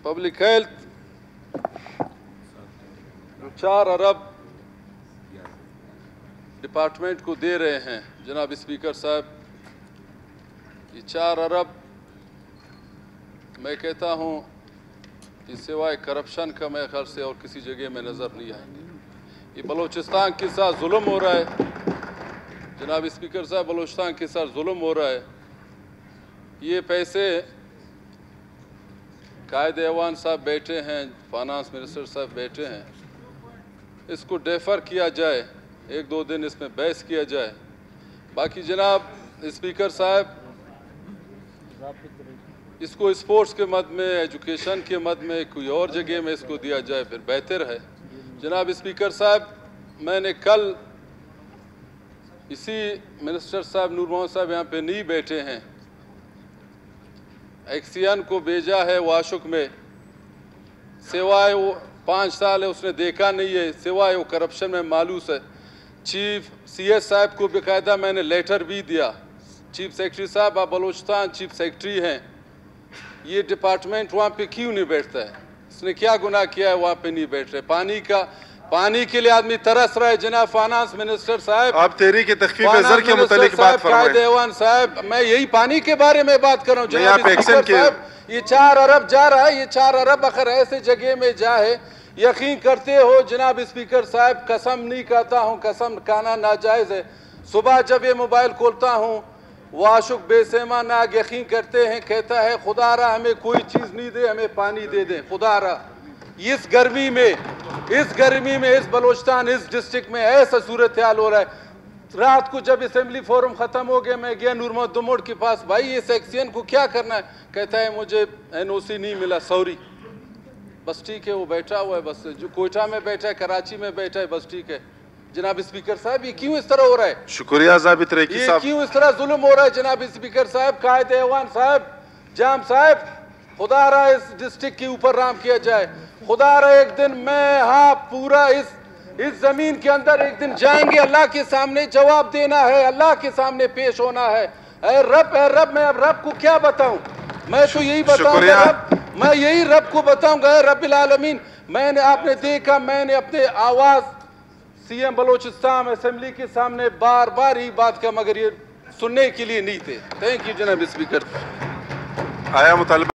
Public health 4 अरब department को दे रहे हैं जनाब स्पीकर साहब, ये 4 अरब मैं कहता हूँ कि सिवाय करप्शन का मेरे ख्याल से और किसी जगह में नज़र नहीं आएंगे। ये बलूचिस्तान के साथ जुल्म हो रहा है जनाब स्पीकर साहब, बलूचिस्तान के साथ जुल्म हो रहा है। ये पैसे कायद ऐवान साहब बैठे हैं, फाइनेंस मिनिस्टर साहब बैठे हैं, इसको डेफर किया जाए, 1-2 दिन इसमें बहस किया जाए। बाकी जनाब स्पीकर साहब इसको स्पोर्ट्स के मद में, एजुकेशन के मद में, कोई और जगह में इसको दिया जाए फिर बेहतर है। जनाब स्पीकर साहब, मैंने कल इसी मिनिस्टर साहब नूर मोहम्मद साहब यहाँ पे नहीं बैठे हैं, एक्सियन को भेजा है वाशुक में, सिवाय वो 5 साल है उसने देखा नहीं है, सिवाय वो करप्शन में मालूस है। चीफ CS साहब को बाकायदा मैंने लेटर भी दिया, चीफ सेक्रेटरी साहब आप बलूचिस्तान चीफ सेक्रेटरी हैं, ये डिपार्टमेंट वहाँ पे क्यों नहीं बैठता है? इसने क्या गुनाह किया है वहाँ पे नहीं बैठ रहे? पानी के लिए आदमी तरस रहा है जनाब फाइनेंस मिनिस्टर साहब। आप तहरीक तख्फीफ ज़र के मुतालिक बात फरमाएं। कायद ऐवान साहब, मैं यही पानी के बारे में बात कर रहा हूँ जनाब स्पीकर साहब। ये 4 अरब जा रहा है, ये 4 अरब अगर ऐसे जगह में जाए, यकीन करते हो जनाब स्पीकर साहब, कसम नहीं कहता हूँ, कसम खाना नाजायज़ है। सुबह जब ये मोबाइल खोलता हूँ वाशुक बेसैमा नाग यकीन करते हैं, कहता है खुदारा हमें कोई चीज़ नहीं दे, हमें पानी दे दें खुदारा। इस गर्मी में इस बलूचिस्तान इस डिस्ट्रिक्ट में ऐसा सूरत हाल हो रहा है। रात को जब असेंबली फोरम ख़त्म हो गया, मैं गया नूर मोहम्मद दुमोड़ के पास, भाई ये सेक्शन को क्या करना है? कहता है मुझे NOC नहीं मिला, सॉरी। बस ठीक है, वो बैठा हुआ है, बस जो कोयटा में बैठा है, कराची में बैठा है, बस ठीक है। जनाब स्पीकर साहब, ये क्यों इस तरह हो रहा है? शुक्रिया ज़ाबित रैकी साहब। क्यों इस तरह जुल्म हो रहा है जनाब स्पीकर साहब? कायद ऐवान साहब, जाम साहब, खुदा रहा इस डिस्ट्रिक्ट के ऊपर राम किया जाए। खुदा रहा एक दिन मैं, हाँ, पूरा इस जमीन के अंदर एक दिन जाएंगे, अल्लाह के सामने जवाब देना है, अल्लाह के सामने पेश होना है। ऐ रब, मैं अब रब को क्या बताऊं? मैं तो यही बताऊंगा रब, मैं यही रब को बताऊंगा, रब्बिल आलमीन। मैंने, आपने देखा, मैंने अपने आवाज CM बलूचिस्तान असेंबली के सामने बार बार ही बात का, मगर ये सुनने के लिए नहीं थे। थैंक यू जनाब स्पीकर। आया मुतालिबा